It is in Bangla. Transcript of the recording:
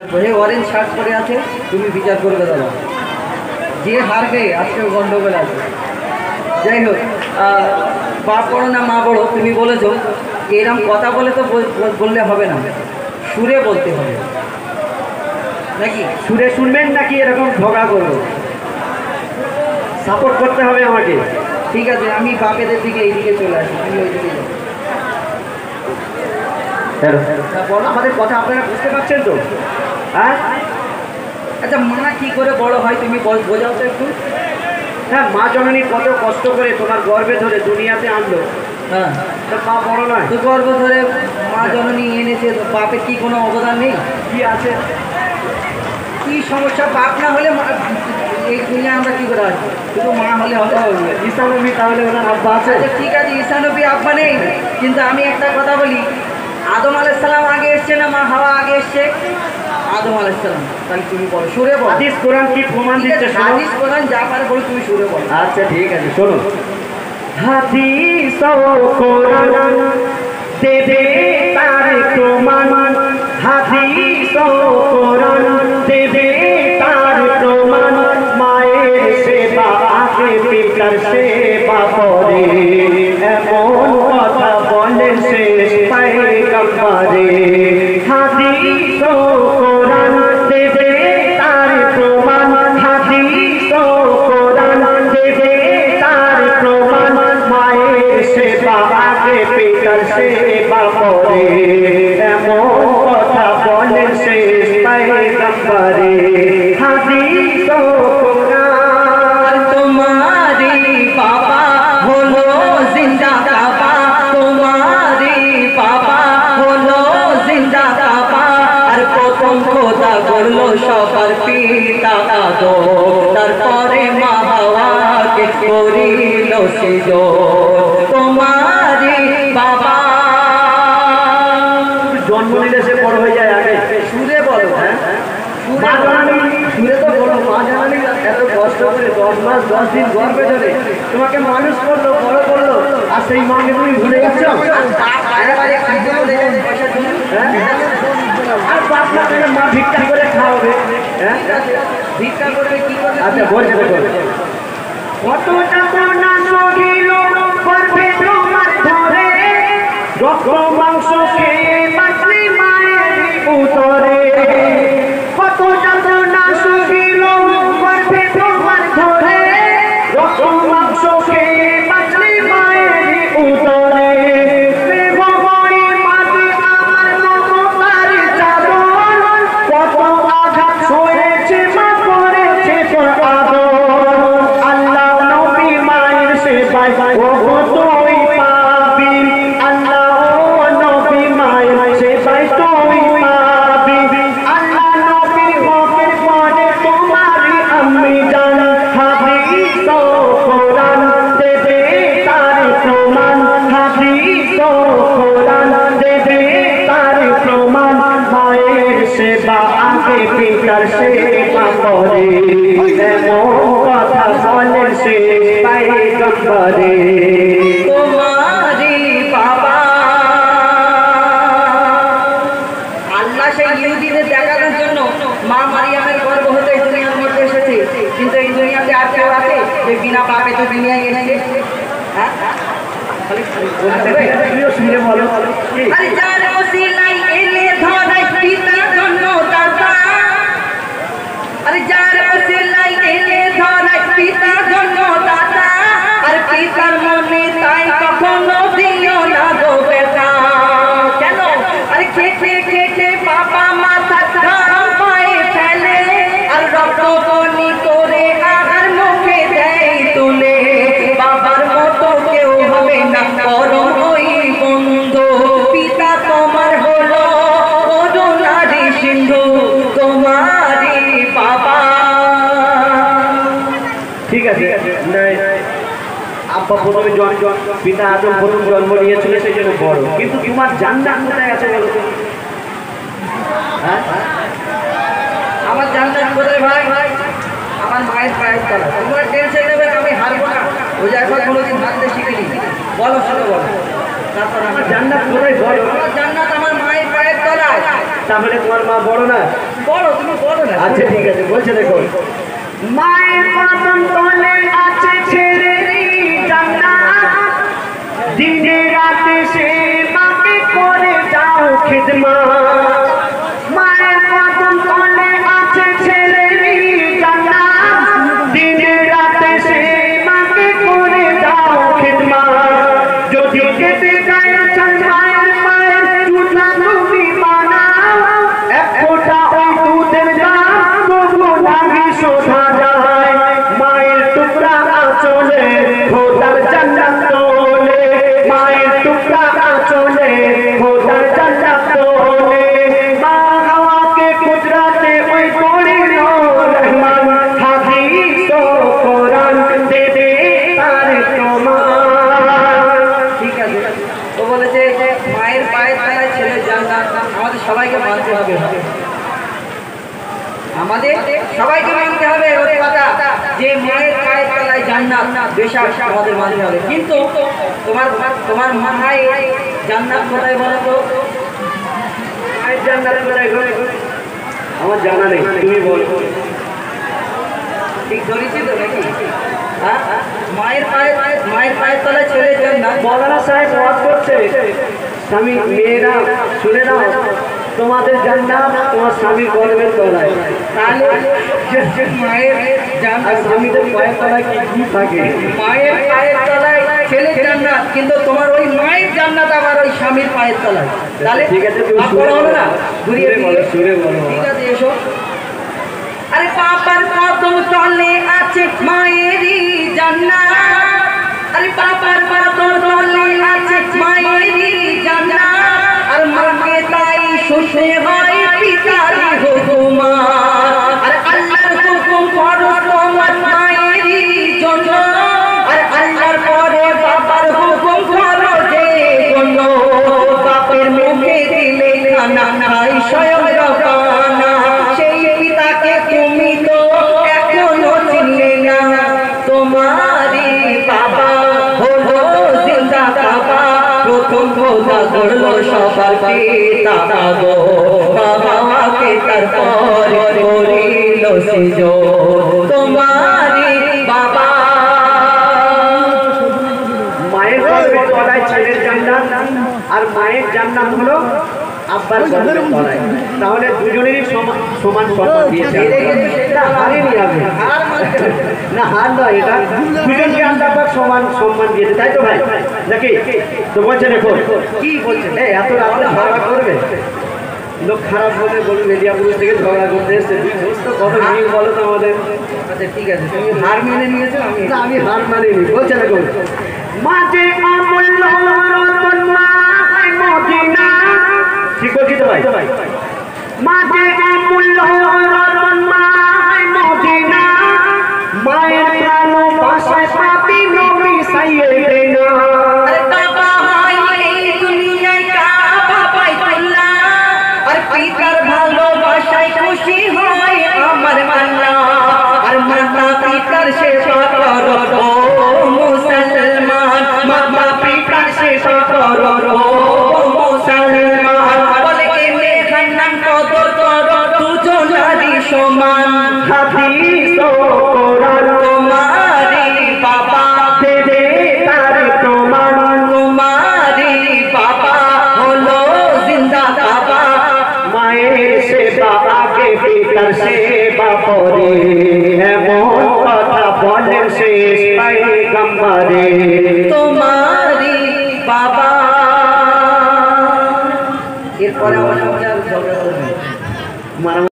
অরেঞ্জ শার্ট পরে আছে, তুমি বিচার করবে দাদা। যে হারবে আজকে গন্ডগোল আছে। যাই হোক, বাপ বড়ো না মা বড়ো, তুমি বলেছো এরকম কথা বলে তো বললে হবে না, সুরে বলতে হবে নাকি? সুরে শুনবেন নাকি এরকম ঝগড়া করবো? সাপোর্ট করতে হবে আমাকে। ঠিক আছে, আমি বাপেদের দিকে এইদিকে চলে আসি, তুমি ওইদিকে যাও। বলো, আমাদের কথা আপনারা বুঝতে পারছেন তো? হ্যাঁ, আচ্ছা, মা কি করে বড় হয় তুমি বোঝাও তো একটু। হ্যাঁ, মা জননী কত কষ্ট করে তোমার গর্ভে ধরে দুনিয়াতে আনলো, হ্যাঁ, তো মা বড় নয়? তো গর্ভ ধরে মা জননী এনেছে, বাপের কি কোনো অবদান নেই? কি আছে? কি সমস্যা? বাপ না হলে এই দুনিয়া আমরা কি করে আসবো? শুধু মা হলে হবে? ঈসা নবী তাহলে ওনার আব্বা আছে? আচ্ছা ঠিক আছে, ঈসা নবী আব্বা নেই, কিন্তু আমি একটা কথা বলি, আদম আলাইহিস সালাম আগে এসছে না মা হাওয়া আগে এসছে? আদম আলাইহিস সালাম। তাহলে তুমি বলো, সুরে বলো। হাদিস কোরআন কি প্রমাণ দিচ্ছে? হাদিস কোরআন যা পারে বলো, তুমি সুরে বলো। আচ্ছা ঠিক আছে, শোনো। হাদিস ও কোরআন দেবে তার প্রমাণ, হাদিস ও কোরআন দেবে তার প্রমাণ। মায়ের সেবা আগে পিতার সেবা পরে, এমন কথা বলে শেষ পয়গম্বরে। হাদিস ও কোরআন দেবে তার প্রমাণ, হাদিস ও কোরআন দেবে তার প্রমাণ। মায়ের সেবা আগে পিতার সেবা পরে, এমন কথা বলে শেষ পয়গম্বরে। হাদিস ও কোরআন। তোমারি বাবা হলো জিন্দা কাবা, তোমারি বাবা হলো জিন্দা কাবা, আর প্রথম খোদা করলো সবার পিতা আদম, তারপরে মা হাওয়াকে করিল সিজদ। তোমারি বাবা। জন্ম নিলে সে বড় হয়ে যায় আগে। সুরে বলো। হ্যাঁ, মা জানানি সুরে তো বলো। মা জানানি এত কষ্ট করে 10 মাস 10 দিন গর্ভে ধরে তোমাকে মানুষ করলো, বড় করলো, আর সেই মাকে তুমি ভুলে গেছো? আর বাপ না পেলে মা ভিক্ষা করে খাওয়াবে। হ্যাঁ, ভিক্ষা করবে কি করবে? আচ্ছা বলছে কত যাতনা সহিল গর্ভে তোমার ধরে, রক্ত মাংস খেয়ে বাঁচলি মায়ের উদরে। কত যাতনা সহিল গর্ভে তোমার ধরে, রক্ত মাংস খেয়ে বাঁচলি মায়ের উদরে। প্রেমময়ী মাটি আমার মমতার চাদর, কত আঘাত সয়েছে মা করেছে তোর আদর। আল্লাহ নবী মায়ের সেবায় ওগো তুই পাবি, আল্লাহ নবী মায়ের সেবায় তুই পাবি। আল্লাহ নবীর হকের পরে তোমারই আমি জান, হাদিস ও কোরআন দেবে তার প্রমাণ, হাদিস ও কোরআন দেবে তার প্রমাণ। মায়ের সেবা আগে পিতার সেবা করে, এমন কথা বলে সে পয়গম্বরে। তোমারি বাবা। আল্লাহ সেই ইহুদিদের দেখানোর জন্য মা মারিয়ামের গর্ভ হতে এই দুনিয়ার মধ্যে এসেছে, কিন্তু এই দুনিয়াতে আর কেউ আছে যে বিনা পাপে তো দুনিয়ায় এনেছে? হ্যাঁ, তুমিও শুনে বলো কি? আরে যার ওসিলাই এলে ধরাই পিতা জন্য দাতা, আরে যার ওসিলাই এলে ধরাই পিতা জন্য দাতা, আর পিতার মনে তাই কখনো দিও না গো বেটা। কেন? আরে খেটে খেটে বাবা মাথা ঘাম পায়ে ফেলে, আর রক্ত বনি করে আহার মুখে দেয় তুলে। বাবার মতো কেউ হবে না পরম ওই বন্ধু, পিতা তোমার হলো করুণারি সিন্ধু, তোমারি বাবা। ঠিক আছে, আব্বা প্রথমে পিতা আদম প্রথম জন্ম নিয়েছিল সেই জন্য বড়, কিন্তু তোমার জান্নাত কোথায় আছে বলো তো? হ্যাঁ, আমার জান্নাত কোথায় ভাই? আমার মায়ের পায়ের তলা। তোমরা টেনশন নেবে আমি হারবো না, ওই যে একবার কোনোদিন হারতে শিখিনি। বলো, শুনে বলো, তারপর আমার জান্নাত কোথায় বলো? জান্নাত আমার মায়ের পায়ের তলায়। তাহলে তোমার মা বড় না? বড়, তুমি বড় না। আচ্ছা ঠিক আছে, বলছে দেখো, মায়ের কদম তলে আছে ছেলেরই জান্নাত, দিনে রাতে সে মাকে করে যাও খিদমত। মায়ের কদম তলে আছে ছেলেরই জান্নাত, দিনে রাতে সে মাকে করে যাও খিদমত। যদি কেটে যায় মায়ের মায়ের চুলা তুমি বানাও, এক ফোঁটা ওই দুধের দাম তবু লাগে শোধা যায়। মায়ের টুকরা আঁচলে খোদার জান্নাত তোলে, মায়ের টুকরা আঁচলে খোদার জান্নাত তোলে। মা হাওয়াকে কুদরতে ওই করিল রহমান, হাদিস ও কোরআন দেবে তার প্রমাণ। ঠিক আছে, ও বলেছে যে মায়ের পায়ের তলায় ছেলের জান্নাত। আমাদের সবাইকে মানতে হবে, আমাদের সবাইকে মানতে হবে ওই কথা যে মায়ের পায়ের তলায় জান্নাত, বেশাক আমাদের মানতে হবে। কিন্তু তোমার তোমার মায়ের জান্নাত কোথায় বলো তো? মায়ের জান্নাত কোথায় গো? আমার জানা নেই, তুমি বলো। ঠিক ধরেছি তো নাকি? হ্যাঁ, মায়ের পায়ের তলায় ছেলের জান্নাত। মৌলানা সাহেব ওয়াজ করছে, স্বামী মেয়েরা শুনে নাও, তোমাদের জান্নাত তোমার স্বামীর গর্ভের তলায়। তাহলে মায়ের জান্নাত, স্বামীদের পায়ের তলায় কি থাকে? মায়ের পায়ের তলায় ছেলের জান্নাত, কিন্তু তোমার ওই মায়ের জান্নাত আবার ওই স্বামীর পায়ের তলায়। তাহলে ঠিক আছে, তুমি বড় হবে না? ঘুরিয়ে বলো, সুরে বলো। ঠিক আছে, এসো। আরে পাপার কদম তলে আছে মায়েরই জান্নাত, আরে পাপার কদম তলে আছে মায়েরই জান্নাত। আর মাকে তাই শুনতে হয় পিতারই হুকুম, আর আল্লাহর হুকুম ফরজ তোমার মায়েরই জন্য, আর আল্লাহর পরে বাবার হুকুম ফরজের জন্য। বাপের মুখে দিলে খানা খাই স্বয়ং রব্বানা, সেই পিতাকে তুমি তো এখনো চিনলে না। তোমারই বাবা হলো জিন্দা বাবা, প্রথম খোদা করলো সবার পিতা গো। বাবাকে তারপর করিল সৃজন, তোমারই বাবা। মায়ের গর্ভের তলায় ছেলের জান্নাত, আর মায়ের জান্নাত হলো আব্বার গর্ভের তলায়। তাহলে দুজনেরই সমান সম্মান দিয়েছে। না হারিনি আমি, না হার নয়, এটা দুজনকে আল্লাহ সমান সম্মান দিয়েছে, তাই তো ভাই নাকি? তো বলছে দেখো কি বলছে? এত রাত্রে ঝগড়া করবে, লোক খারাপ বলে বলুন মেদিয়াপুর থেকে ঝগড়া করতে এসছে, কত ভিড় বলো তো আমাদের। আচ্ছা ঠিক আছে, তুমি হার মেনে নিয়েছো। আমি হার মানিনি। বলছে দেখো, মাঝে অমূল্য রতন মায় মদিনা, ঠিক বলছি তো ভাই? মাঝে অমূল্য রতন মায় মদিনা, মায়ের ভালোবাসায় পাপি নবী সাইয়েদেনা। আরে বাবা হয় এই দুনিয়ায় কাবা বাইতুল্লাহ, আর পিতার ভালোবাসায় খুশি হয় আমার আল্লাহ। আর মাতা পিতার সেবা করো গো মুসলমান, মাতা পিতার সেবা করো গো মুসলমান। বলে কেমনে খান্নান কদর করো দুজনারই সমান। হাদিস ও কোরআন তোমারি বাবা দেবে তার প্রমাণ। তোমারি বাবা হলো জিন্দা বাবা, মায়ের সেবা আগে পিতার সেবা পরে, এমন কথা বলেন শেষ পয়গম্বরে। তোমারি বাবা। এরপরে আমার সঙ্গে আর ঝগড়া করবে না। মারা